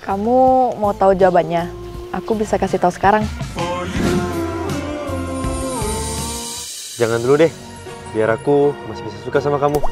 Kamu mau tahu jawabannya? Aku bisa kasih tahu sekarang. Jangan dulu deh, biar aku masih bisa suka sama kamu.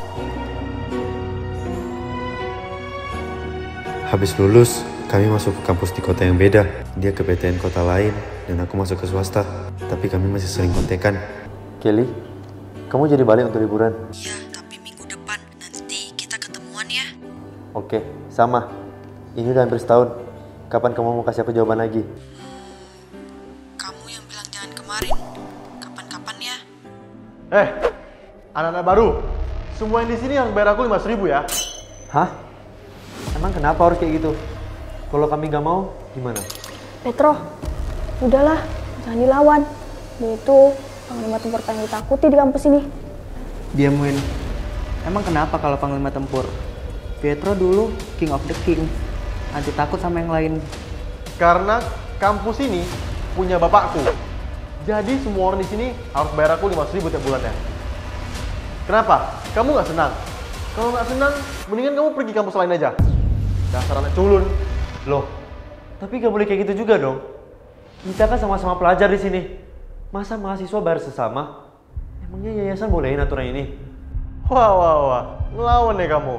Habis lulus, kami masuk ke kampus di kota yang beda. Dia ke PTN kota lain, dan aku masuk ke swasta. Tapi kami masih sering kontekan. Kelly, kamu jadi balik untuk liburan? Iya, tapi minggu depan. Nanti kita ketemuan ya. Oke, sama. Ini udah hampir setahun. Kapan kamu mau kasih aku jawaban lagi? Kamu yang bilang jangan kemarin. Kapan-kapan ya. Anak-anak baru. Semua yang di sini harus bayar aku 5.000 ya. Hah? Emang kenapa harus kayak gitu? Kalau kami gak mau, gimana? Petro, udahlah, jangan dilawan. Dia itu panglima tempur paling ditakuti di kampus ini. Diam, Win. Emang kenapa kalau panglima tempur? Pietro dulu king of the king. Anti takut sama yang lain. Karena kampus ini punya bapakku. Jadi semua orang di sini harus bayar aku 5.000 tiap bulannya. Kenapa? Kamu nggak senang? Kalau nggak senang, mendingan kamu pergi kampus lain aja. Dasar anak culun. Loh, tapi gak boleh kayak gitu juga dong. Kita kan sama-sama pelajar di sini. Masa mahasiswa bayar sesama? Emangnya yayasan bolehin aturan ini? Wah. Ngelawan deh kamu.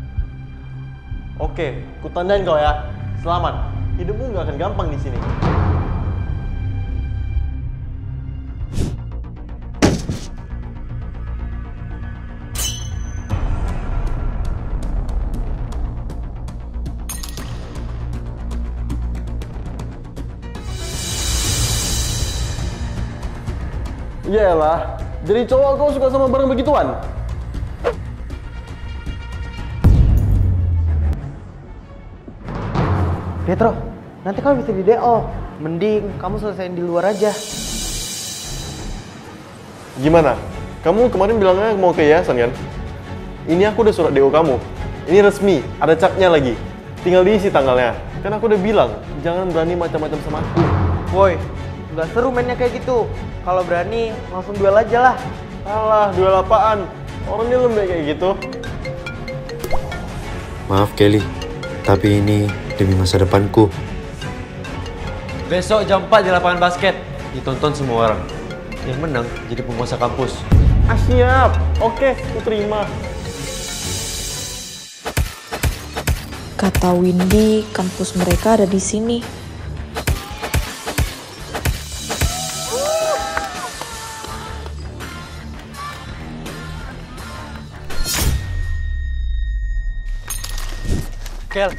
Oke, ku tandain kau ya. Selamat. Hidupmu nggak akan gampang di sini. Iyalah, jadi cowok kau suka sama barang begituan? Pietro, nanti kamu bisa di DO. Mending kamu selesaiin di luar aja. Gimana? Kamu kemarin bilangnya mau ke yayasan kan? Ini aku udah surat DO kamu. Ini resmi, ada capnya lagi. Tinggal diisi tanggalnya. Kan aku udah bilang, jangan berani macam-macam sama aku. Woi, nggak seru mainnya kayak gitu. Kalau berani, langsung duel aja lah. Alah, duel apaan? Orangnya lembek kayak gitu. Maaf Kelly, tapi ini demi masa depanku. Besok jam 4 di lapangan basket. Ditonton semua orang. Yang menang jadi penguasa kampus. Ah siap, oke, aku terima. Kata Windy, kampus mereka ada di sini. Kel,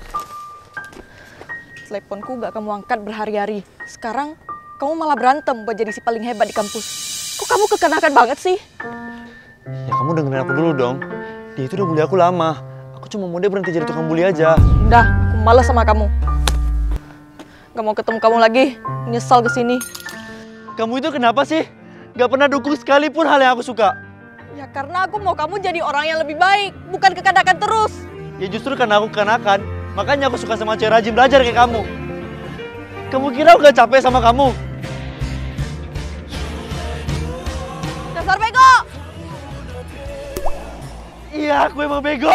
Teleponku gak kamu angkat berhari-hari. Sekarang kamu malah berantem buat jadi si paling hebat di kampus. Kok kamu kekanakan banget sih? ya kamu dengerin aku dulu dong. Dia itu udah bully aku lama. Aku cuma mau dia berhenti jadi tukang bully aja. Udah, aku malas sama kamu. Gak mau ketemu kamu lagi. Nyesal kesini. Kamu itu kenapa sih? Gak pernah dukung sekalipun hal yang aku suka. Ya karena aku mau kamu jadi orang yang lebih baik. Bukan kekanakan terus. Ya justru karena aku kekanakan, makanya aku suka sama cewek rajin belajar kayak kamu. Kamu kira aku gak capek sama kamu? Dasar bego! Iya, aku emang bego.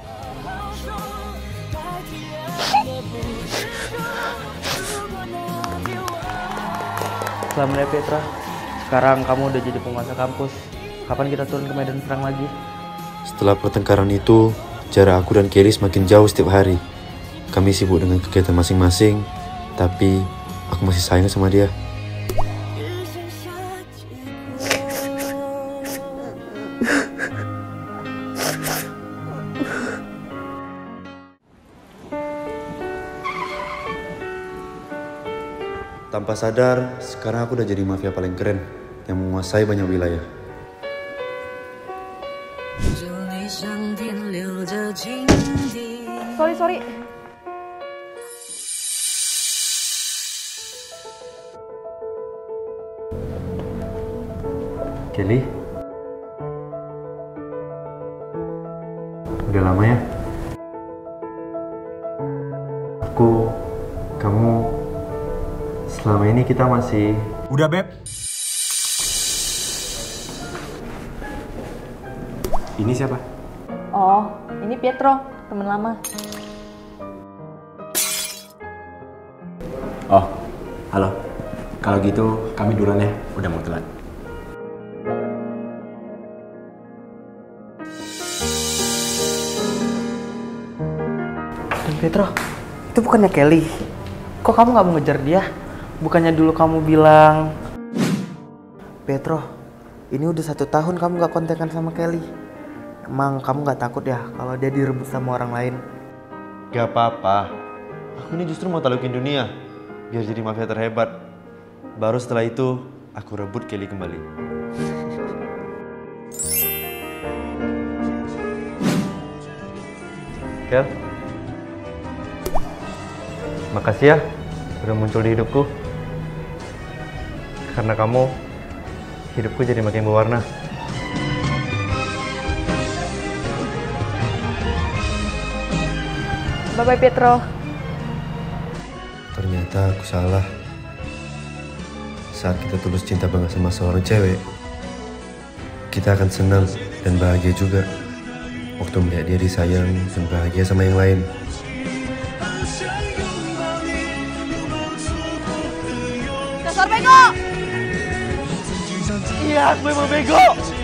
Selamat ya Petra. Sekarang kamu udah jadi penguasa kampus. Kapan kita turun ke medan perang lagi? Setelah pertengkaran itu, jarak aku dan Kelly semakin jauh setiap hari. Kami sibuk dengan kegiatan masing-masing, tapi aku masih sayang sama dia. Tanpa sadar, sekarang aku udah jadi mafia paling keren yang menguasai banyak wilayah. Sorry. Kelly? Udah lama ya? Kamu, selama ini kita masih... Udah, Beb. Ini siapa? Oh, ini Pietro, teman lama. Oh, halo. Kalau gitu kami duluan ya, udah mau telat. Dan Pietro, itu bukannya Kelly. Kok kamu nggak mau ngejar dia? Bukannya dulu kamu bilang, Pietro, ini udah 1 tahun kamu nggak kontekan sama Kelly. Emang kamu nggak takut ya kalau dia direbut sama orang lain? Gak apa-apa. Aku ini justru mau talukin dunia, biar jadi mafia terhebat. Baru setelah itu, aku rebut Kelly kembali. Kel, makasih ya udah muncul di hidupku. Karena kamu, hidupku jadi makin berwarna. Bye-bye Pietro. Ternyata aku salah. Saat kita tulus cinta banget sama seorang cewek, kita akan senang dan bahagia juga waktu melihat dia disayang dan bahagia sama yang lain. Dasar bego! Iya, gue mau bego.